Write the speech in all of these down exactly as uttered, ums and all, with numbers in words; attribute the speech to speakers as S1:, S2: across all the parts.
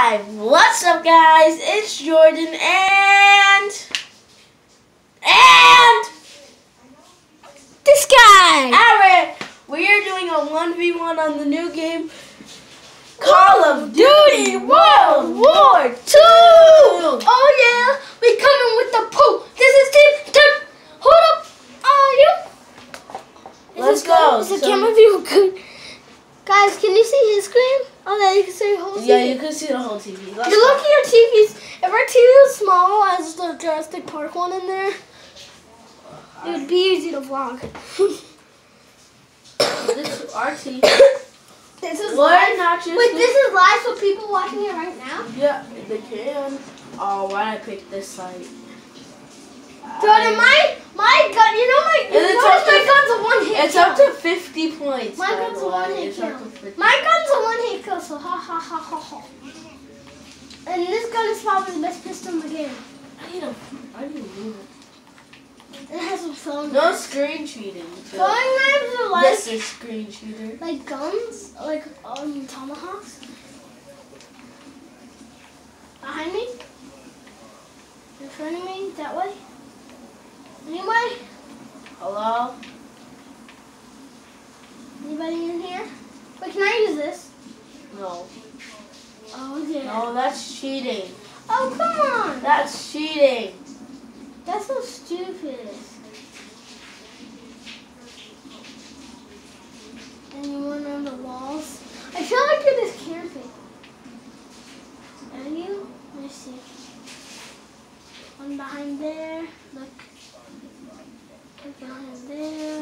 S1: live! What's up, guys? It's Jordan and and
S2: this guy.
S1: Aaron. We are doing a one v one on the new game Call of Duty World War Two.
S2: Oh yeah, we coming with the poo. This is Team Tip. Hold up. Are you?
S1: Let's go.
S2: Is the
S1: So-
S2: camera view good? Guys, can you see his screen? Oh, there you can see the whole T V.
S1: Yeah, you can see the whole T V. Let's
S2: You're
S1: go.
S2: looking at T Vs. If our T V was small as the Jurassic Park one in there, it would be easy to vlog.
S1: This is our T V.
S2: This is
S1: We're
S2: live.
S1: not just
S2: Wait, this is live for people watching it right now?
S1: Yeah, they can. Oh, why did I pick this site?
S2: Jordan, my my gun, you know my, you
S1: And it's
S2: notice
S1: up to-
S2: my gun's a one hit
S1: It's
S2: kill.
S1: up to fifty points.
S2: My
S1: by
S2: gun's
S1: the
S2: a one
S1: way.
S2: hit
S1: It's up
S2: kill.
S1: to fifty.
S2: My gun's a one hit kill, so ha ha ha ha ha. And this gun is probably the best pistol in the game.
S1: I need a. I need a unit.
S2: It has some phone
S1: No
S2: knives.
S1: screen cheating.
S2: Phone knives are like
S1: Mister Screen Cheater.
S2: like guns, like um tomahawks. Behind me? In front of me? That way? Anybody?
S1: Hello?
S2: Anybody in here? Wait, can I use this?
S1: No.
S2: Oh yeah.
S1: No, that's cheating.
S2: Oh come on!
S1: That's cheating.
S2: That's so stupid. Anyone on the walls? I feel like you're just camping. Are you? Let me see. One behind there. Look. One behind there.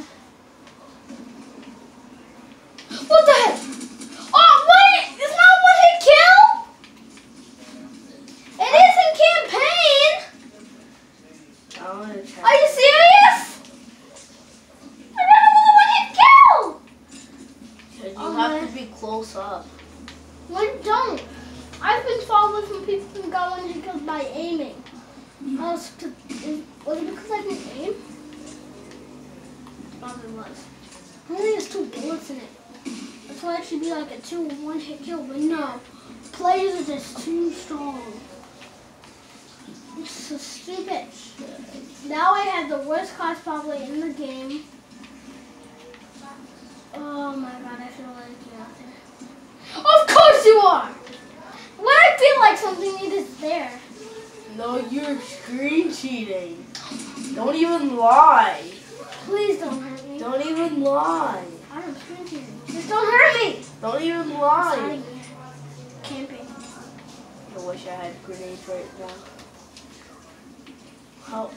S2: What the heck? Oh, wait! It's not one hit kill? It is in campaign!
S1: I want to check.
S2: Are you serious? I got another one hit kill!
S1: You
S2: Oh,
S1: have
S2: man.
S1: to be close up.
S2: Well, don't. I've been following from people who got one hit kills by aiming. I was, was it because I didn't aim? Probably was. Only has two bullets in it. That's why it should be like a two one hit kill, but no. Players are just too strong. It's so stupid. Now I have the worst class probably in the game. Oh my god, I feel like you're out there. Of course you are! When I feel like something is there.
S1: No, you're screen cheating. Don't even lie.
S2: Please don't hurt me.
S1: Don't even lie.
S2: I don't scream to you. Just don't hurt me!
S1: Don't even
S2: I'm
S1: lie.
S2: out of here. Camping.
S1: I wish I had grenades right now. How?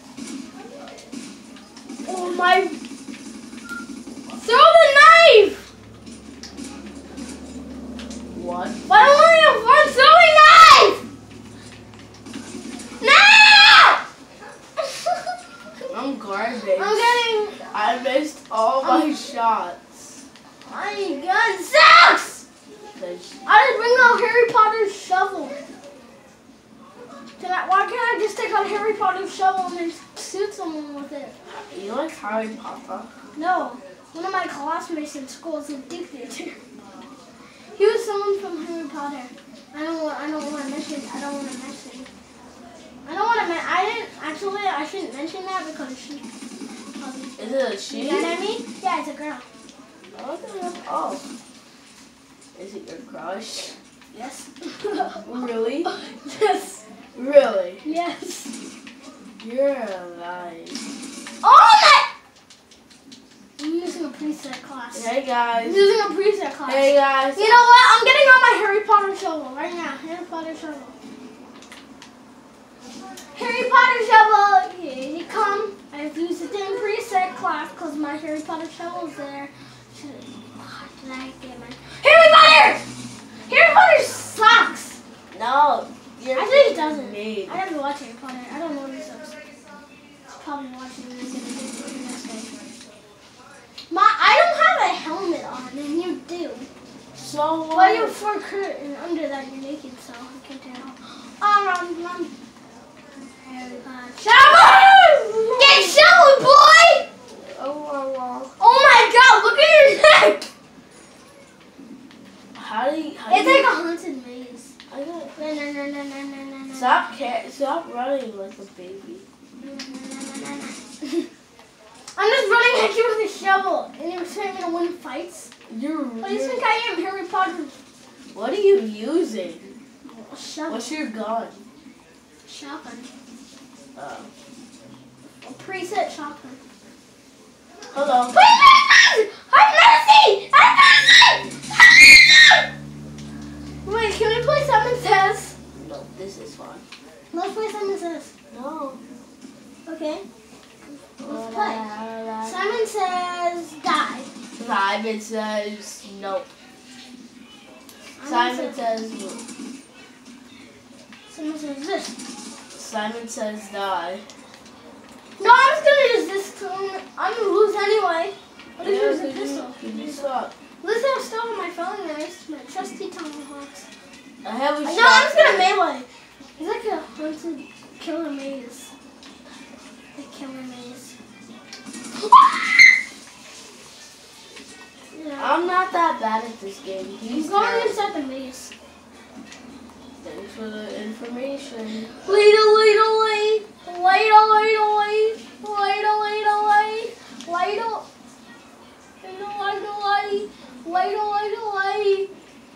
S2: Oh my. Throw the knife!
S1: What?
S2: But I only have one throwing knife! No!
S1: I'm garbage.
S2: I'm getting.
S1: I missed all my shots.
S2: My gun sucks!
S1: Cause
S2: I just bring out Harry Potter's shovel. Can I, why can't I just take out Harry Potter's shovel and then shoot someone with it?
S1: you like Harry Potter?
S2: No. One of my classmates in school is addicted to. He was someone from Harry Potter. I don't want. I don't want to mention. I don't want to mention. I don't want to. Men- I didn't actually. I shouldn't mention that because she. Um,
S1: Is it a she?
S2: you know what I mean? Yeah, it's a girl.
S1: Oh. oh. Is it your crush?
S2: Yes.
S1: Really?
S2: Yes.
S1: Really?
S2: Yes.
S1: You're alive.
S2: Oh my! I'm using a preset class.
S1: Hey
S2: I'm
S1: guys.
S2: using a preset class.
S1: Hey guys.
S2: You know what? I'm getting on my Harry Potter shovel right now. Harry Potter shovel. Harry Potter shovel. Here you come. I've used it in preset class because my Harry Potter shovel's there. Should oh, did I get my Harry Potter? Harry Potter sucks.
S1: No. You're
S2: Actually, it doesn't.
S1: made.
S2: I never watched Harry Potter. I don't know what he sucks. Probably watching it and gonna do it the next day. My, I don't have a helmet on, and you do.
S1: So what?
S2: Well, you're for curtain under that you're naked, so I can't tell. Um, um, shovel! Get shoveled, boy!
S1: Oh, oh, oh.
S2: Oh my God! Look at your neck.
S1: How do you? How
S2: It's
S1: do you,
S2: like a haunted maze.
S1: I got it.
S2: No, no, no, no, no, no, no, no.
S1: Stop, ca- stop running like a baby.
S2: No, no, no, no, no, no. I'm just running at you with a shovel, and you're saying I'm gonna win fights?
S1: You're,
S2: What do you
S1: you're-
S2: think I am, Harry Potter?
S1: What are you using?
S2: A shovel.
S1: What's your gun?
S2: Shotgun.
S1: Oh.
S2: A preset shotgun.
S1: Hello.
S2: Please, have mercy! Have mercy! Wait, can we play Simon Says?
S1: No, this is fun.
S2: Let's play Simon Says.
S1: No.
S2: Okay. Let's play. Simon Says die.
S1: Simon says nope. Simon says move.
S2: Simon says this.
S1: Simon says die.
S2: No, I'm just gonna use this. To, I'm gonna lose anyway. What if
S1: Yeah,
S2: you use a
S1: could you-
S2: pistol?
S1: could you stop?
S2: Listen, I'm still on my phone, guys. My trusty tomahawks.
S1: I have a
S2: No,
S1: shotgun.
S2: I'm just gonna melee. It's like a haunted killer maze. The killer maze. Yeah.
S1: I'm not that bad at this game. He's
S2: He's going
S1: terrible.
S2: inside the maze.
S1: Thanks for the information.
S2: Ladle, ladle, ladle, ladle, ladle, ladle, ladle, ladle, ladle, ladle, ladle, ladle, ladle, ladle.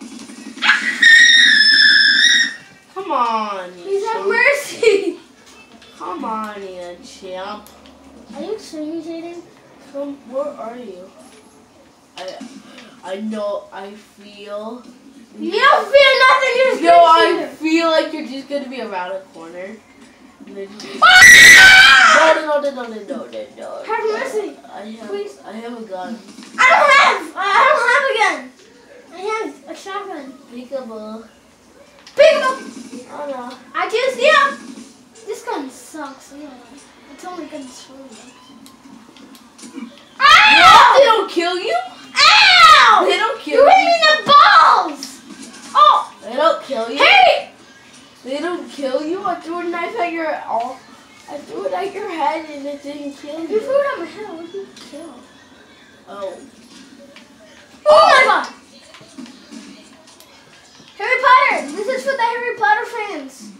S1: Come on, you
S2: Please have
S1: chump.
S2: mercy.
S1: Come on, you champ.
S2: Are you serious, Aiden?
S1: Come, where are you? I, I know. I feel.
S2: You don't feel nothing. You're just
S1: No, I
S2: gonna
S1: feel like you're just gonna be around a corner. And then you-
S2: Ah!
S1: No, no, no, no, no, no, no, no.
S2: Have mercy.
S1: I have,
S2: Please.
S1: I have a gun.
S2: I don't have. I don't have a gun. I have a shotgun.
S1: Peekaboo.
S2: Pick it up.
S1: Oh no.
S2: I just yeah. This gun sucks. Yeah. It's only good for me.
S1: What? They don't kill you?
S2: Ow!
S1: They don't kill
S2: You hit
S1: you.
S2: me in the balls. Oh,
S1: They don't kill you.
S2: hey!
S1: They don't kill you. I threw a knife at your all. I threw it at your head and it didn't kill
S2: If you
S1: you.
S2: threw it on my head, I would be killed.
S1: Oh.
S2: Oh my god! Harry Potter! This is for the Harry Potter fans.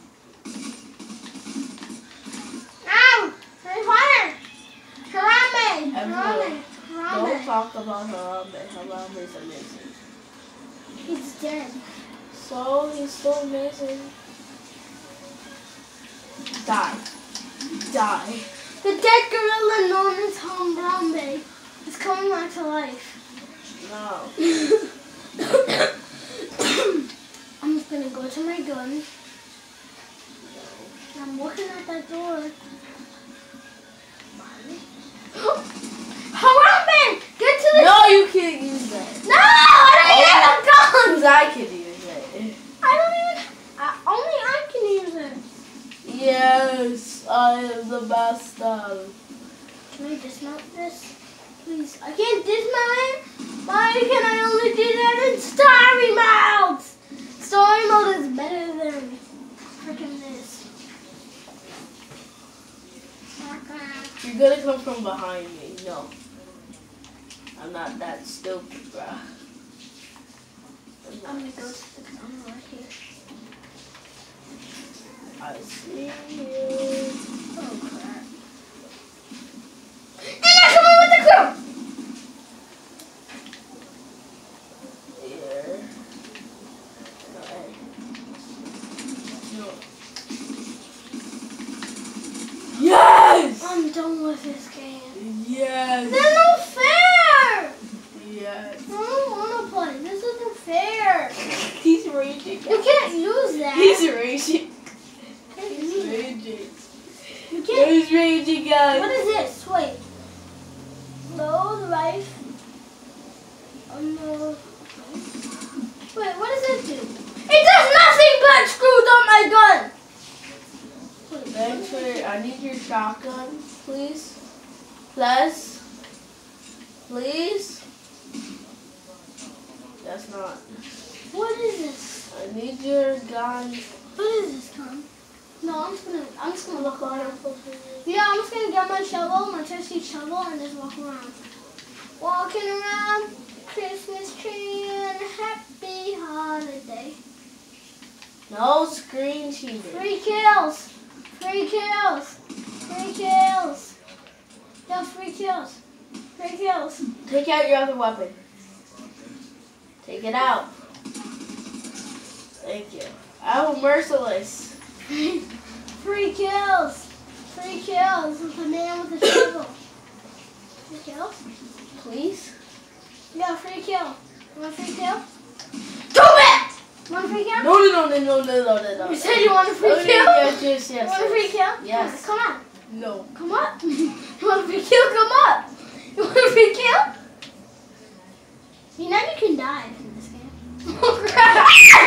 S2: Ow! Harry Potter! Harambe! Harambe!
S1: Don't
S2: Harambe!
S1: talk about Harambe. Harambe is amazing.
S2: He's dead.
S1: So he's so amazing. Die. Die.
S2: The dead gorilla known as Harambe is coming back to life.
S1: No.
S2: I'm just gonna go to my gun. I'm looking at that door. Harambe! Get to the
S1: No, you can't use that.
S2: No! I don't even have a gun!
S1: Because I can use it.
S2: I don't even I, only I can use it.
S1: Yes, I am the master.
S2: Can I dismount this? Please. I can't dismount it. Why can I only do that in story mode? Story mode is better than freaking this.
S1: You're gonna come from behind me. No. I'm not that stupid, bruh.
S2: I'm gonna go to the camera right here.
S1: I see you.
S2: Oh crap. And they're coming with the crew!
S1: Here. No, hey. No. Yes!
S2: I'm done with this game.
S1: Yes!
S2: They're no fair!
S1: Yes.
S2: I don't wanna play. This isn't fair.
S1: He's raging.
S2: You can't use that.
S1: He's raging.
S2: Can't
S1: He's
S2: use it.
S1: raging.
S2: You can't.
S1: He's raging, guys.
S2: What is this? Wait. Load life. Unload. Wait, what does it do? It does nothing but screws on my gun! Wait,
S1: Thanks for, I need your shotgun, please. Please. Please. That's not.
S2: what is this?
S1: I need your gun.
S2: What is this, Tom? No, I'm just gonna, I'm just gonna walk around. Yeah, I'm just gonna get my shovel, my trusty shovel, and just walk around. Walking around Christmas tree and a happy holiday.
S1: No screen cheating.
S2: Three kills. Three kills. Three kills. No, three kills. Three kills.
S1: Take out your other weapon. Take it out. Thank you. I'm merciless.
S2: Three kills. Three kills with the man with the shovel. Three kills?
S1: Please?
S2: Yeah, free kill. You want a free kill? Do it! Want a free kill?
S1: No, no, no, no, no, no, no, no.
S2: You said you want a free
S1: Okay,
S2: kill?
S1: Yes, yes, yes.
S2: You want a free kill?
S1: Yes.
S2: Come on.
S1: No.
S2: Come on. You want a free kill? Come up. You want a free kill? You know you can die in this game. Oh, crap.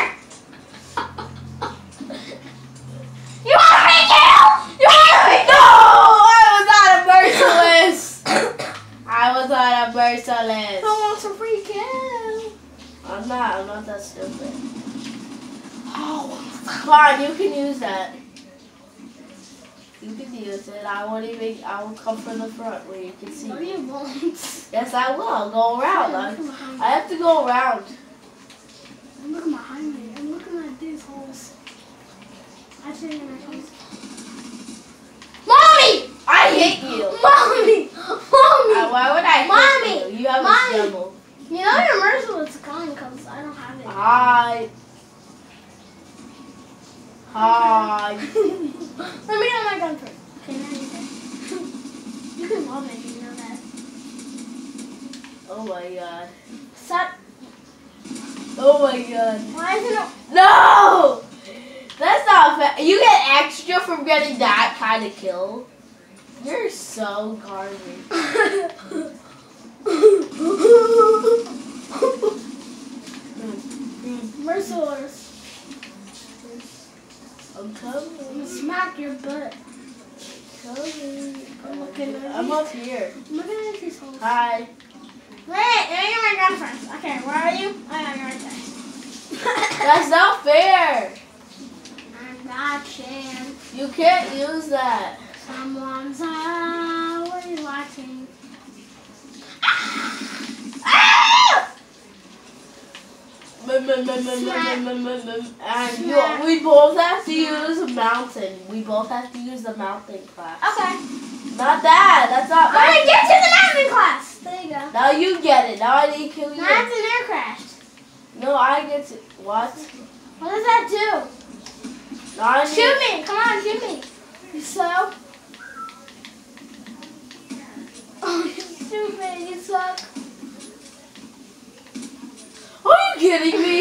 S2: You want a free kill? You want a free kill?
S1: No! I was out of merciless. I was out of merciless.
S2: I want some free kill.
S1: I'm not. I'm not that stupid. Oh, fine. You can use that. You can use it. I won't even. I will come from the front where you can see.
S2: No, you won't.
S1: Yes, I will. I'll go around. I, I have to go around.
S2: I'm looking behind me. I'm looking at these holes. I see in my holes. Mommy!
S1: I hate you.
S2: Mommy! Mommy!
S1: Uh, why would I
S2: Mommy!
S1: hate you? You have
S2: Mommy!
S1: a shovel.
S2: You know your merciless gun because I don't have it.
S1: Hi. Hi.
S2: Let me get my gun first. Okay, now you can. You can love it, you know that.
S1: Oh my god.
S2: Stop.
S1: Oh my god.
S2: Why is it?
S1: No! That's not fair. You get extra from getting that kind of kill. You're so garbage.
S2: Merciless.
S1: I'm
S2: I'm
S1: coming.
S2: gonna smack your butt.
S1: Coming.
S2: I'm looking at
S1: I'm
S2: these-
S1: up here.
S2: I'm looking at these holes.
S1: Hi.
S2: Wait, let me get my gun first. Okay, where are you? Oh, yeah, you're right there.
S1: That's not fair.
S2: I'm watching.
S1: You can't use that.
S2: Someone's always watching.
S1: Mm, mm, mm, mm,
S2: Smack.
S1: mm, mm, mm, mm. And
S2: Smack.
S1: you, we both have to use a mountain. We both have to use the mountain class.
S2: Okay.
S1: Not that. That's not
S2: I'm gonna
S1: right.
S2: get to the mountain class. There you go.
S1: Now you get it. Now I need to kill you.
S2: That's an aircraft.
S1: No, I get to. What?
S2: What does that do?
S1: Now I need,
S2: Shoot me. Come on, shoot me. You slow? Oh, you stupid. You suck.
S1: Are you kidding me?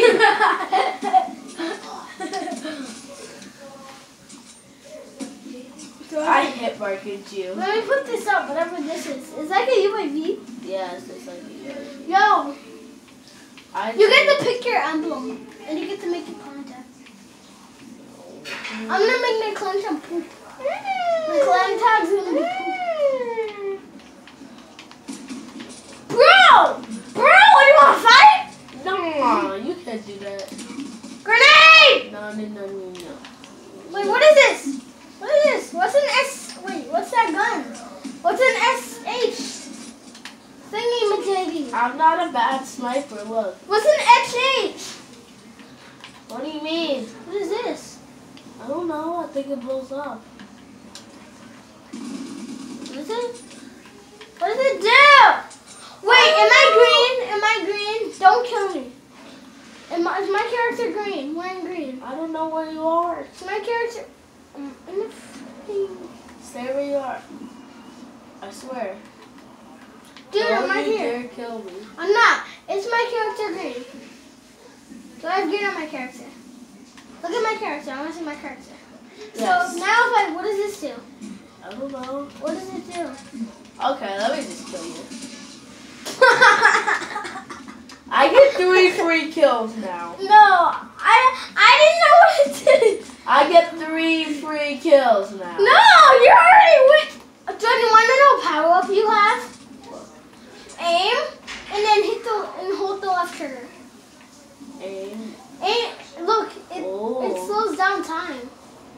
S1: I hit marked you.
S2: Let me put this up, whatever this is. Is that a U A V?
S1: Yes, it's like you.
S2: Yo,
S1: I
S2: you get to pick your emblem, and you get to make it contact. I'm gonna make my clan tag poop. My clan tag's gonna be poop. Bro! Bro, you wanna fight?
S1: No, you can't do that.
S2: Grenade!
S1: No, no, no, no, no.
S2: Wait, what is this? What is this? What's an S? Wait, what's that gun? What's an S H? Thingy majiggy.
S1: I'm not a bad sniper. Look.
S2: What's an H H?
S1: What do you mean?
S2: What is this?
S1: I don't know. I think it blows up.
S2: What is it? What does it do? Wait, am I green? Am I green? Don't kill me. Am I, is my character green? Wearing green.
S1: I don't know where you are.
S2: Is my character... Um, in the freaking...
S1: Stay where you are. I swear.
S2: Dude,
S1: Don't
S2: am I
S1: you
S2: here?
S1: dare kill me.
S2: I'm not. Is my character green? Do I have green on my character? Look at my character. I want to see my character.
S1: Yes.
S2: So now if I... What does this do?
S1: I don't know.
S2: What does it do?
S1: Okay, let me just kill you. I get three free kills now.
S2: No, I I didn't know what it did.
S1: I get three free kills now.
S2: No, you already went. Do you want to know power up you have? Aim and then hit the and hold the left trigger.
S1: Aim.
S2: Aim. Look, it
S1: Oh.
S2: it slows down time.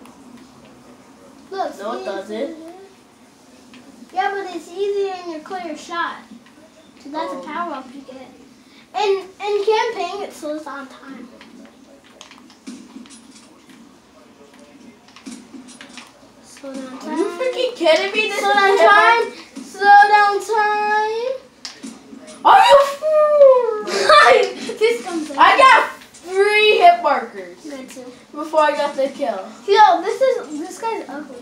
S2: Look.
S1: No, it
S2: see?
S1: doesn't.
S2: Yeah, but it's easier in your clear shot. So that's
S1: Oh.
S2: a power up you get. And in campaign, it slows down time.
S1: kidding me? This
S2: Slow
S1: is
S2: down
S1: hit marker.
S2: time. Slow down time.
S1: Are you fool?
S2: This comes in.
S1: I got three hit markers
S2: Me too.
S1: before I got the kill.
S2: Yo, this is this guy's ugly.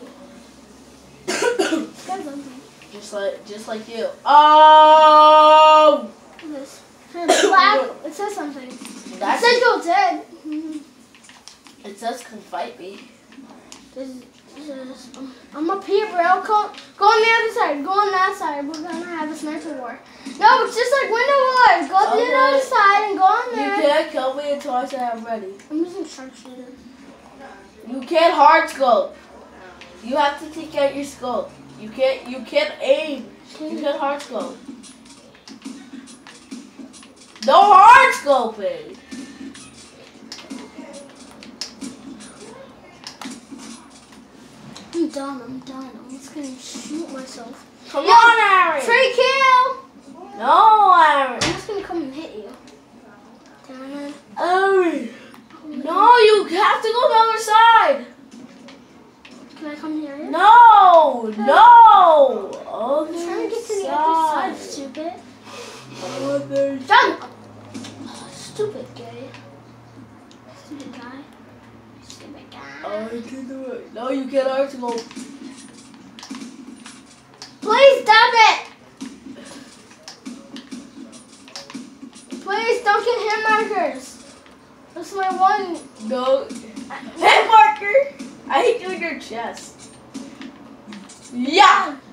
S2: This guy's ugly.
S1: Just like, just like you. Oh,
S2: This. Black. It says something. It
S1: that's
S2: says you're dead.
S1: it says come fight me.
S2: This is, this is, um, I'm up here, bro. Go, go on the other side. Go on that side. We're gonna have a sniper war. No, it's just like Winter War. Go to
S1: Okay.
S2: the other side and go on
S1: You
S2: there.
S1: can't kill me until I say I'm ready.
S2: I'm using sharpshooter.
S1: You can't hard scope. You have to take out your scope. You can't. You can't aim. You can't hard scope. No hard scoping.
S2: I'm done. I'm done. I'm just gonna shoot myself.
S1: Come
S2: Yo,
S1: on, Aaron.
S2: Free kill.
S1: No, Aaron.
S2: I'm just gonna come and hit you. Damn.
S1: Aaron. No, you have to go the other side.
S2: Can I come here?
S1: No, no.
S2: I'm
S1: Other
S2: trying to get to the other side, stupid.
S1: Other
S2: Jump! Oh, stupid guy. Stupid guy. Stupid guy.
S1: I can do it. No, you can't hard scope.
S2: Please stop it! Please don't get hit markers. That's my one.
S1: No. Hit marker. I hit you in your chest. Yeah.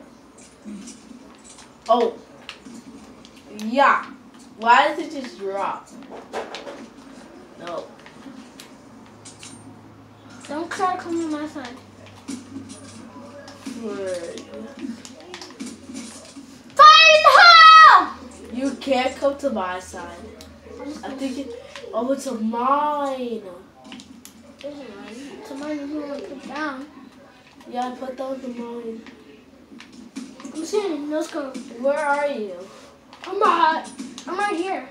S1: Oh. Yeah. Why does it just drop? No.
S2: Don't try to come to my side. Fire in the hole!
S1: You can't come to my side. I think it. Oh, it's a mine.
S2: This is mine. It's a mine you want to put down.
S1: Yeah, I put down the mine.
S2: I'm seeing. Let's go.
S1: Where are you?
S2: I'm right. I'm right here.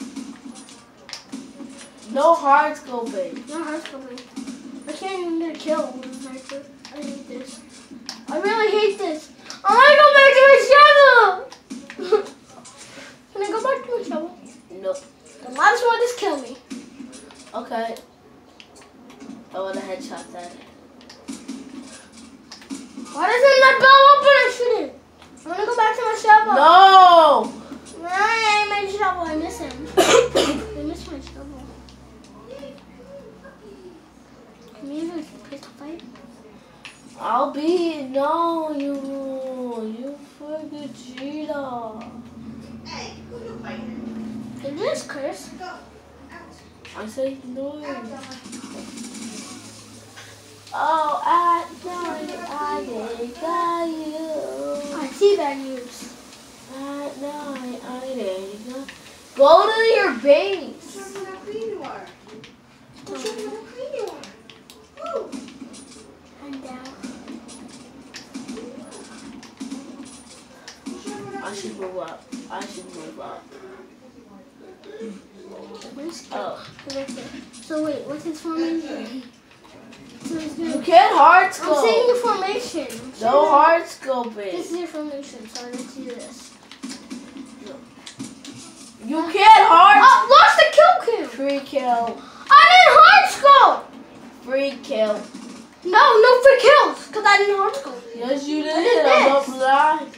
S1: No hard scoping.
S2: No hard scoping. I can't even get a kill with a sniper. I hate this. I really hate this. I want to go back to my shovel. Can I go back to my shovel?
S1: Nope.
S2: Then might as well just kill me.
S1: Okay. I want a headshot that.
S2: Why doesn't my bow open? I shouldn't. I want to go back to my shovel.
S1: No!
S2: I my shovel. I miss him. I miss my shovel. Can we even pistol fight?
S1: I'll be no you you Vegeta.
S2: Did you just curse?
S1: I say no. Oh, at night I think I you.
S2: I see that news.
S1: At night I think I. Go to your base.
S3: Show me how clean you are. Show me how clean you are. Woo.
S2: I'm down.
S1: I should move up. I should move up.
S2: Where's
S1: Oh.
S2: So wait, what's his formation? So he's
S1: You
S2: gonna.
S1: can't hard
S2: I'm seeing
S1: scope.
S2: your formation. I'm seeing
S1: No
S2: that-
S1: hard
S2: This
S1: scoping.
S2: is your formation, so let's do this.
S1: You can't hard.
S2: Oh, lost the kill cam!
S1: Free kill.
S2: I didn't hard scope!
S1: Free kill.
S2: No, no free kills, because I didn't hard scope.
S1: Yes, you did.
S2: I did
S1: I'm
S2: this.
S1: not blind.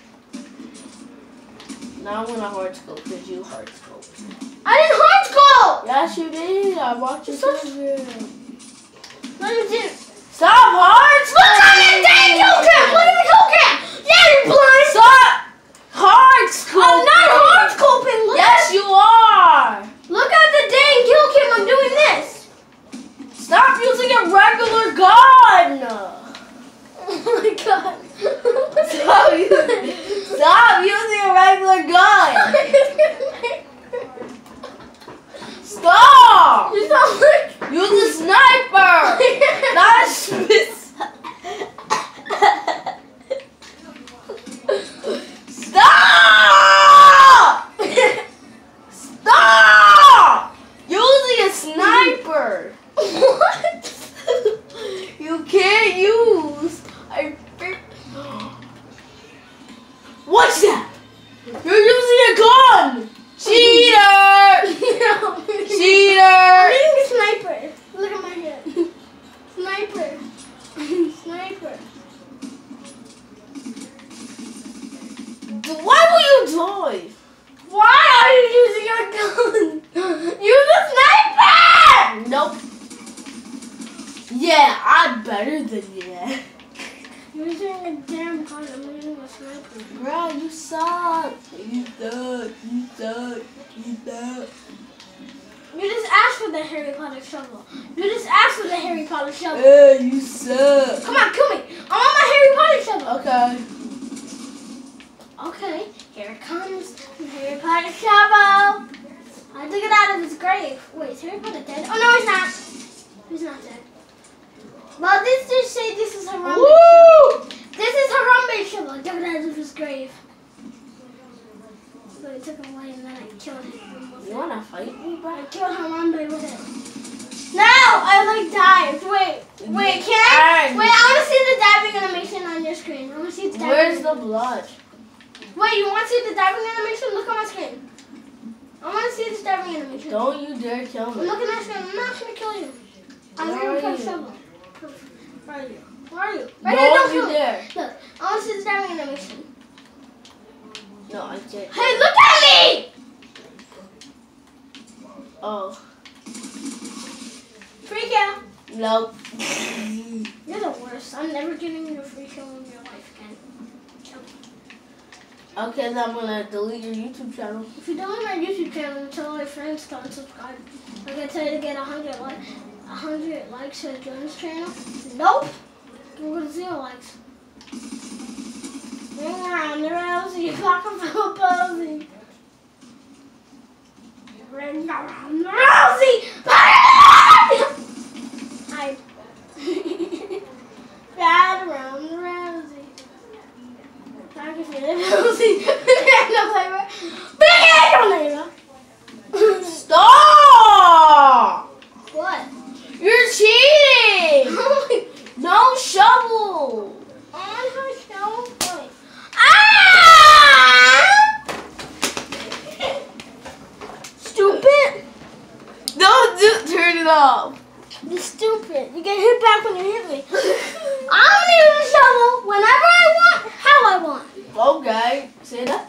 S1: Now I'm gonna hard scope because you hard scope.
S2: I didn't hard scope!
S1: Yes, you did. I watched your
S2: So-
S1: video.
S2: No, you didn't.
S1: Stop hard
S2: Look at the dang kill cam! Look at the kill cam! Yeah, you're blind!
S1: Stop hard scoping.
S2: I'm not hard scoping! Look
S1: Yes,
S2: at,
S1: you are.
S2: look at the dang kill cam! I'm doing this!
S1: Stop using a regular gun.
S2: Oh my god.
S1: Stop using, stop using a regular gun. Stop.
S2: You sound like...
S1: Use a sniper, not a Smith. Stop! Stop! Using a sniper.
S2: What?
S1: You can't use. I. What's that? You're using a gun! Cheater! Cheater!
S2: I'm using a sniper. Look at my head. Sniper. Sniper.
S1: Why will you die?
S2: Why are you using a gun? Use a sniper!
S1: Nope. Yeah, I'm better than you.
S2: You're using a damn gun. I'm using a sniper.
S1: Bro, you suck. You suck. You suck. You suck.
S2: You just asked for the Harry Potter shovel. You just asked for the Harry Potter shovel.
S1: Hey, you suck.
S2: Come on, kill me. I want my Harry Potter shovel.
S1: Okay.
S2: Okay, here it comes. The Harry Potter shovel. I took it out of his grave. Wait, is Harry Potter dead? Oh, no, he's not. He's not dead. Well, this just say this is Harambe.
S1: Woo!
S2: This is Harambe shovel. I took it out of his grave. So I took him away and then I killed him.
S1: You wanna fight me, bro?
S2: I killed Harambe with it. No, I like dived. Wait, wait, can I?
S1: And
S2: Wait, I want to see the diving animation on your screen. I want to see the diving.
S1: where's the blood?
S2: Wait, you want to see the diving animation? Look on my screen. I want to see the diving animation.
S1: Don't you dare kill
S2: I'm
S1: me.
S2: looking at my screen. I'm not going to kill you. I'm
S1: Where
S2: going to
S1: are
S2: put a
S1: you?
S2: shovel. Where are you? Where are you? Right there, don't
S1: Don't
S2: kill
S1: you
S2: me.
S1: dare.
S2: Look, I want to see the diving animation.
S1: No, I can't.
S2: Hey, look at me!
S1: Oh.
S2: Free kill.
S1: Nope.
S2: You're the worst. I'm never giving you a free kill in your life again. Kill me.
S1: Okay, then I'm gonna delete your YouTube channel.
S2: If you don't like my YouTube channel, tell all your friends to subscribe. Like I tell you to get a hundred like a hundred likes to join this channel. Nope. We're gonna zero likes. Ring around the rosy, clock of a posy. Ring around the rosy. I ride around the rosy. I can feel it rosy. No flavor. Big flavor.
S1: Stop!
S2: What?
S1: You're cheating! No shovel!
S2: On her show point. Ah! Stupid.
S1: Don't do, turn it off.
S2: You're stupid. You get hit back when you hit me. I'm gonna use a shovel whenever I want, how I want.
S1: Okay, say that.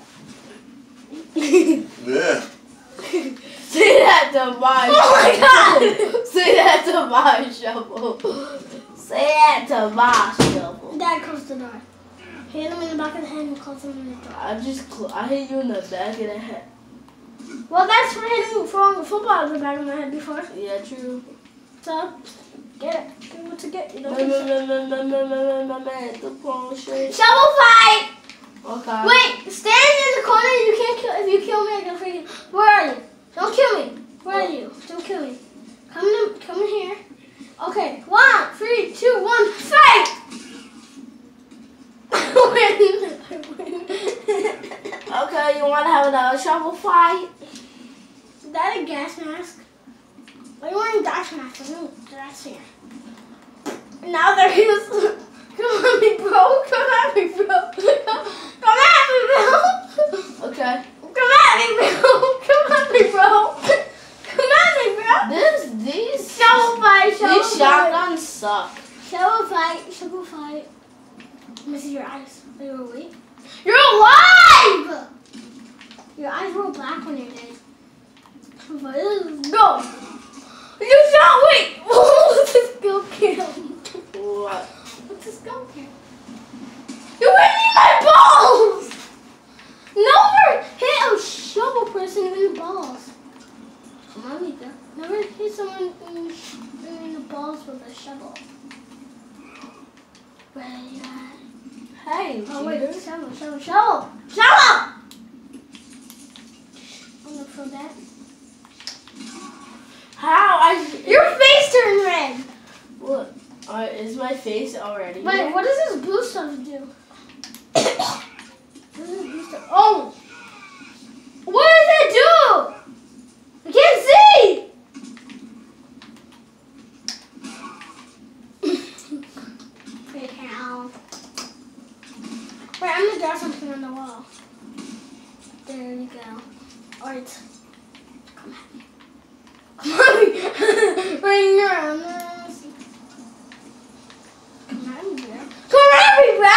S3: Yeah.
S1: Say that to my
S2: Oh my
S1: shovel.
S2: God.
S1: Say that to my shovel. Say that to my shovel.
S2: Dad closed the door. Hit him in the back of the head and close him in the door.
S1: I just, cl- I hit you in the back of the head.
S2: Well, that's for hitting throwing a football in the back of my head before.
S1: Yeah, true.
S2: So, get it. Get what to get. You know.
S1: Man, man, man, man, man, man, man, man, the ball shit.
S2: Shovel fight.
S1: Okay.
S2: Wait, stand in the corner. You can't kill. If you kill me, I can freaking. Where are you? Don't kill me. Where are you? Don't kill me. Come in. Come in here. Okay. One, three, two, one. Fight.
S1: Okay, you want to have another shovel fight?
S2: Is that a gas mask? Why are you wearing gas mask? There's no gas here. Now there is. Come at me, bro. Come at me, bro. Come at me, bro.
S1: Okay.
S2: Come at me, bro. Come at me, bro. Come at me, bro.
S1: This, these,
S2: Shovel fight, shovel
S1: these
S2: fight.
S1: shotguns suck.
S2: Shovel fight, shovel fight. Let me see your eyes. Are you awake? You're alive! Your eyes roll back when you're dead. Let's go. You shot, wait. What's this skill kill?
S1: What?
S2: What's this skill kill? You hit me in my balls! Never hit a shovel person in the balls. Come on, Mika. Never hit someone in, in the balls with a shovel. Where are you at?
S1: Hey,
S2: Oh wait,
S1: cheater.
S2: shovel, shovel, shovel! Shovel! I'm gonna throw that.
S1: How? I.
S2: Your face turned red!
S1: What? Uh, is my face already?
S2: Wait,
S1: red?
S2: what does this blue stuff do? What does this blue stuff? Oh! What does it do? I can't see! Freak out. Wait, I'm gonna draw something on the wall. There you go. Alright. Come at me. Come on me! Ring around this. Come at me, bro. Come at me, bro!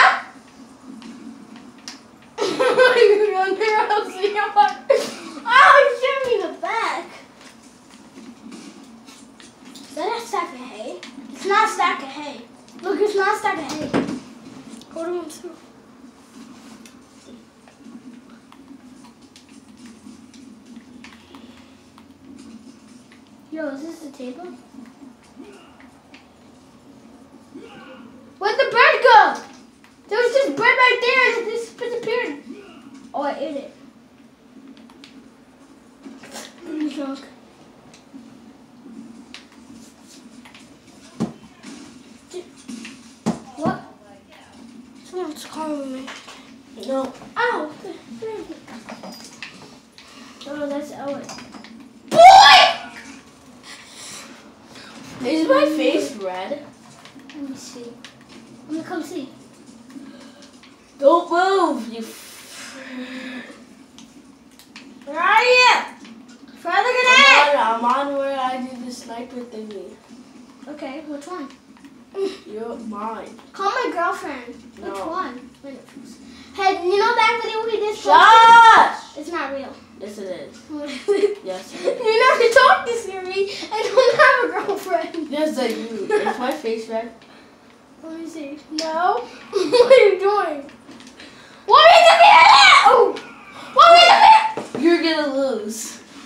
S2: Oh, you showed me the back. Is that a stack of hay? It's not a stack of hay. Look, it's not a stack of hay. Go to one too. Yo, is this the table? Where'd the bird go? There was just bread right there and it just disappeared. Oh, I ate it. I'm drunk. What? Someone's calling me.
S1: No.
S2: Ow! Oh, that's Owen.
S1: Boy! Is my face red?
S2: Let me see. Let me come see.
S1: Don't move, you. F
S2: Where are you? Further
S1: I'm
S2: grenade!
S1: on, I'm on where I do the sniper thingy.
S2: Okay, which one?
S1: You're mine.
S2: Call my girlfriend.
S1: No.
S2: Which one? Hey, you know that video we just
S1: Shush!
S2: It's not real.
S1: Yes, it is.
S2: What is it?
S1: Yes, it
S2: You
S1: is.
S2: never talk to Siri. I don't have a girlfriend.
S1: Yes, I do. Is my face red?
S2: Let me see. No? What are you doing? What are you doing? Oh! What are you
S1: You're gonna lose.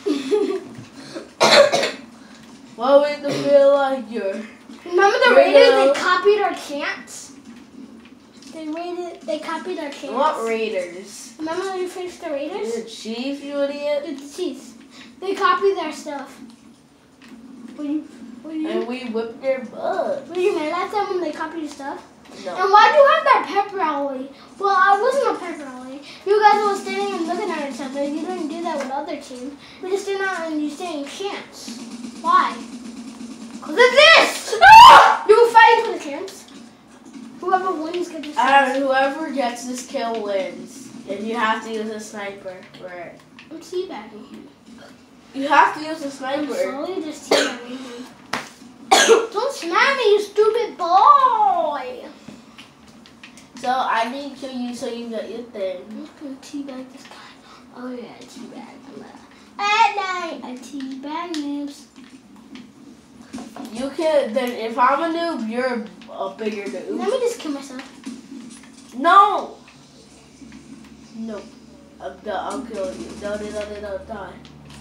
S1: What would it feel like you're?
S2: Remember the
S1: You're
S2: Raiders?
S1: gonna-
S2: They copied our chants. They raided. They copied our chants.
S1: What Raiders?
S2: Remember when we finished the Raiders?
S1: The Chiefs, you idiot.
S2: The Chiefs. They copied their stuff. Were you? Were you?
S1: And we whipped their butt.
S2: Were you mad at them when they copied your stuff?
S1: No.
S2: And why do you have that pep rally? Well, I wasn't a pep rally. You guys were standing and looking at each other. You didn't do that with other teams. We just stand out and you saying chants. Why? Cause of this! Ah! You were fighting for the chants. Whoever wins gets the chants.
S1: And whoever gets this kill wins. And you have to use a sniper for it.
S2: I'm teabagging him.
S1: You have to use a
S2: I'm
S1: sniper.
S2: slowly just teabagging him. Don't smack me, you stupid boy!
S1: So I need to kill you so you get your thing.
S2: I'm just gonna teabag this guy. Oh yeah, teabag. I'm gonna, at night, I teabag noobs.
S1: You can, then if I'm a noob, you're a bigger
S2: Let
S1: noob.
S2: me just kill myself.
S1: No! Nope. I'm done. I'll kill you. No, no, no, no, no, die.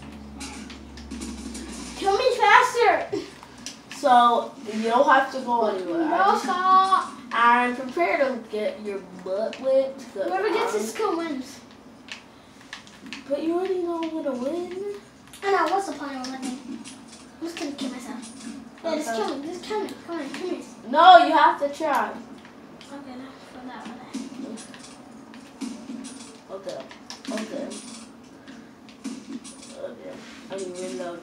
S2: Kill me faster!
S1: So, you don't have to go anywhere.
S2: No,
S1: I just-
S2: stop!
S1: I'm prepared to get your butt whipped. 'cause
S2: Whoever gets
S1: I'm-
S2: this kill wins.
S1: But you already know I'm gonna win.
S2: I know, what's the point of winning? I'm just gonna kill myself. Yeah, just
S1: Okay.
S2: kill me, just kill me. Come on, kill me.
S1: No, you have to try.
S2: Okay, no, for that one.
S1: Okay. Okay. Okay. I mean, reload.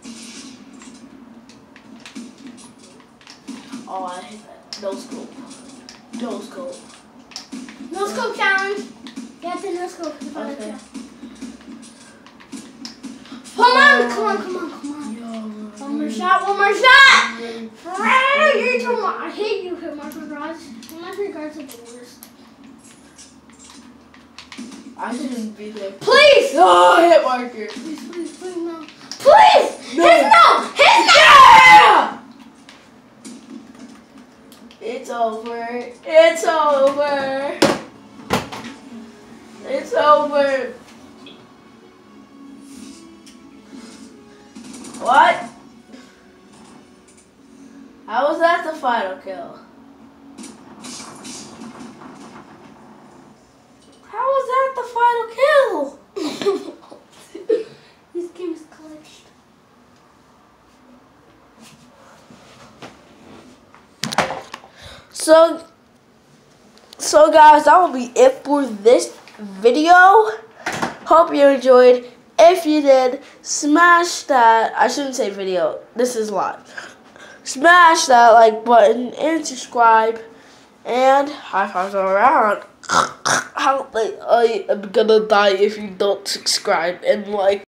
S1: Oh, I hate that. No scope. No scope.
S2: No scope challenge. Get the no scope.
S1: Okay.
S2: Come on, come on, come on, come on. One more shot, one more shot! Forever, you're too much. I hate you, hit marker guards. Marker guards are the worst.
S1: I shouldn't be there.
S2: Please!
S1: No, hit marker.
S2: Please, please, please, no. Please!
S1: No.
S2: His no! His no!
S1: Yeah! It's over. It's over. It's over. What? How was that the final kill? How was that the final kill?
S2: This game is glitched.
S1: So, so guys, that will be it for this video. Hope you enjoyed. If you did, smash that, I shouldn't say video, this is live. Smash that like button and subscribe. And high fives all around. How, I am gonna die if you don't subscribe and like.